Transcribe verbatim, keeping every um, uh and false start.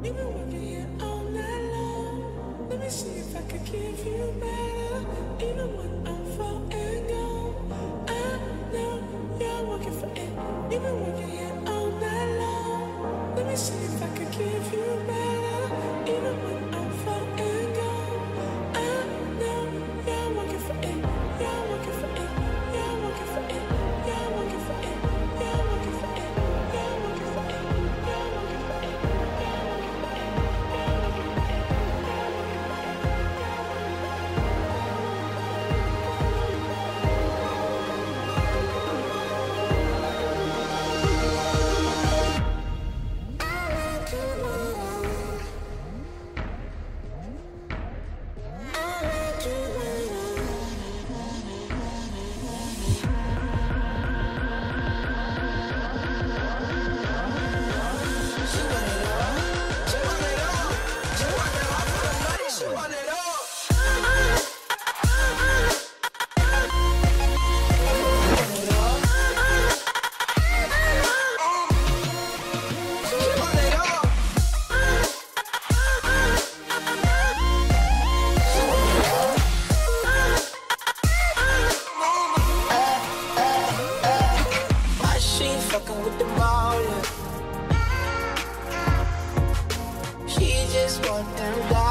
You've been working here all night long. Let me see if I can give you better. Even when I'm far and gone, I know you're working for it. You've been working here all night long. Let me see if I can give you better. Even when I'm far and gone, I know you're working for it. You're working for it. You're working for it. You're working for it. You're working for it. You're working for it. You're working for it. Fucking with the baller. She just want them down.